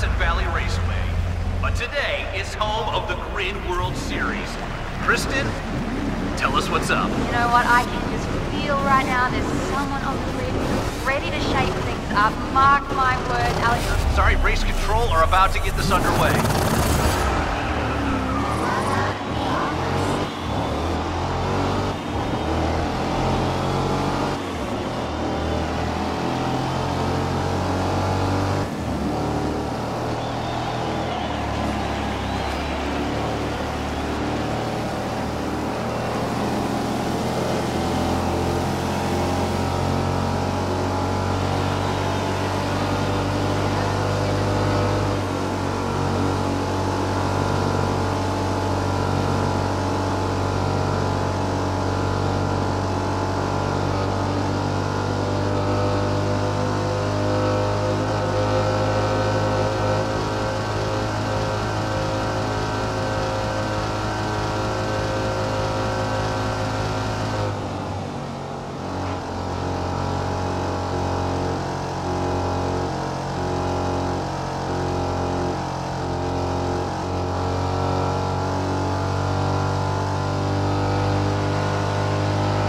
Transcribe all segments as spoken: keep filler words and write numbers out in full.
Crescent Valley Raceway. But today is home of the Grid World Series. Kristen, tell us what's up. You know what? I can just feel right now there's someone on the grid who's ready to shake things up. Mark my words, Alex. Sorry, race control are about to get this underway.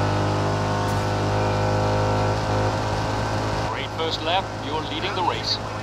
First lap, you're leading the race.